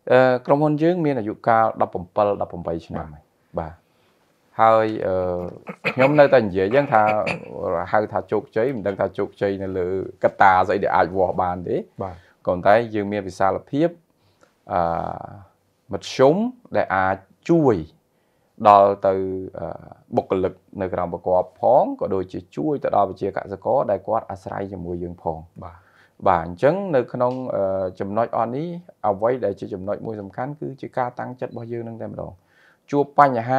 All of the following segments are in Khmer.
ក្រុមហ៊ុនយើងមានអាយុកាល17 ឆ្នាំបាទហើយខ្ញុំនៅតែនិយាយចឹងថាហៅថាជោគជ័យមិនដឹងថាជោគជ័យនៅលើកត្តាស្អីដែលអាចវាស់បានទេបាទក៏តែយើងមានវិសាលភាពមធ្យមដែលអាចជួយដល់ទៅបុគ្គលិកនៅក្រោមប្រកបផងក៏ដូចជាជួយទៅដល់វិជាកសិករដែលគាត់អាស្រ័យជាមួយយើងផងបាទអញ្ចឹងនៅក្នុងចំណុចអស់នេះអ្វីដែលជាចំណុចមួយសំខាន់គឺជាការតាំងចិត្តរបស់យើងនឹងតែម្ដងជួបបញ្ហា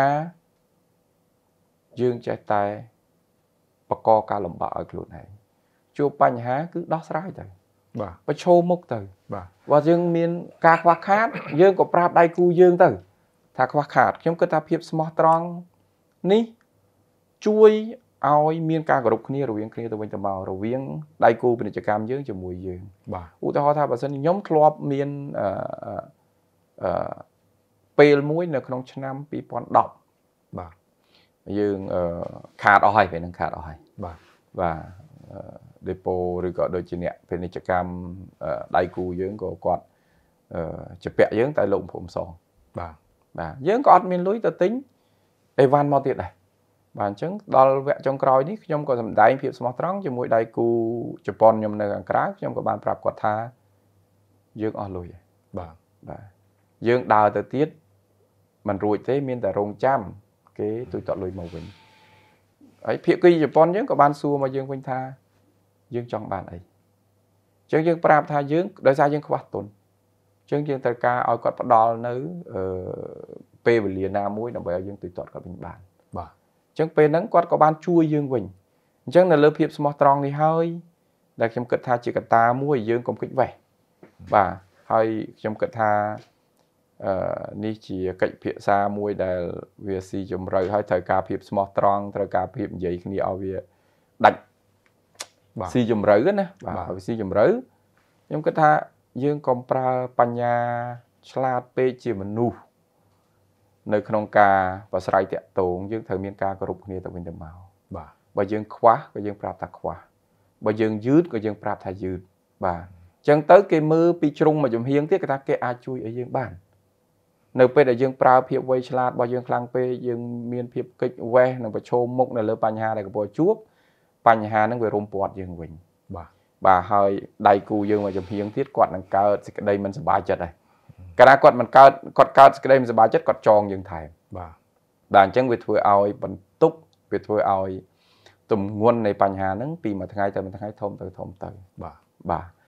យើងចេះតែបកកការលំបាកឲ្យខ្លួនឯងជួបបញ្ហាគឺដោះស្រាយទៅបាទប្រឈមមុខទៅបាទបើយើងមានការខ្វះខាតយើងក៏ប្រាប់ដៃគូយើងទៅថាខ្វះខាតខ្ញុំគិតថាភាពស្មោះត្រង់នេះជួយឲ្យមានការគោរពគ្នារវាងគ្នាទៅវិញទៅមករវាងដៃគូពាណិជ្ជកម្មយើងជាមួយយើងបាទឧទាហរណ៍ថាបើសិនខ្ញុំធ្លាប់មានពេលមួយនៅក្នុងឆ្នាំ2010បាទយើងខាតអស់ហើយពេលហ្នឹងខាតអស់ហើយបាទដេប៉ូឬក៏ដូចជាអ្នកពាណិជ្ជកម្មដៃគូយើងក៏គាត់ជពាក់យើងតែលោកភូមិសងបាទយើងក៏អត់មានលុយទៅទិញអីវ៉ាន់មកទៀតដែរបាទអញ្ចឹងដល់វគ្គចុងក្រោយនេះខ្ញុំក៏សម្ដែងភាពស្មោះត្រង់ជាមួយដៃគូជប៉ុនខ្ញុំនៅខាងក្រៅខ្ញុំក៏បានប្រាប់គាត់ថាយើងអស់លុយបាទយើងដើរទៅទៀតមិនរួចទេមានតែរងចាំគេទូទាត់លុយមកវិញហើយភាគីជប៉ុនយើងក៏បានសួរមកយើងវិញថាយើងចង់បានអីអញ្ចឹងយើងប្រាប់ថាយើងដោយសារយើងខ្វះទុនអញ្ចឹងយើងត្រូវការឲ្យគាត់ផ្ដល់នៅពេលវេលាណាមួយដើម្បីឲ្យយើងទូទាត់គាត់វិញបានបាទអញ្ចឹងពេលហ្នឹងគាត់ក៏បានជួយយើងវិញអញ្ចឹងនៅលើភាពស្មោះត្រង់នេះហើយដែលខ្ញុំគិតថាជាកត្តាមួយយើងកុំភ្លេចវេះបាទហើយខ្ញុំគិតថានេះជាកិច្ចពិភាក្សាមួយដែលវាស៊ីជម្រៅហើយត្រូវការភាពស្មោះត្រង់ត្រូវការភាពនិយាយគ្នាឲ្យវាដាច់ស៊ីជម្រៅណាបាទឲ្យស៊ីជម្រៅខ្ញុំគិតថាយើងកុំប្រើបញ្ញាឆ្លាតពេកជាមនុស្សនៅក្នុងការប្រស្រ័យតាក់ទងយើងត្រូវមានការគោរពគ្នាទៅវិញទៅមកបាទបើយើងខ្វះក៏យើងប្រាប់ថាខ្វះបើយើងយឺតក៏យើងប្រាប់ថាយឺតបាទអញ្ចឹងទៅគេមើលពីជ្រុងមួយចំហៀងទៀតគេថាគេអាចជួយឲ្យយើងបាននៅពេលដែលយើងប្រើភាពវៃឆ្លាតរបស់យើងខ្លាំងពេកយើងមានភាពកិច្ចវេះនិងប្រឈមមុខនៅលើបញ្ហាដែលកំពុងជួបបញ្ហាហ្នឹងវារុំព័ទ្ធយើងវិញបាទហើយដៃគូយើងមួយចំហៀងទៀតគាត់នឹងកើតសេចក្តីមិនសប្បាយចិត្តដែរកាលណាគាត់មិនកើតគាត់កើតសេចក្តីមិនសប្បាយចិត្តគាត់ចងយើងថែមបាទអញ្ចឹងវាធ្វើឲ្យបន្ទុកវាធ្វើឲ្យទម្ងន់នៃបញ្ហាហ្នឹងពីមួយថ្ងៃទៅមួយថ្ងៃធំទៅបាទ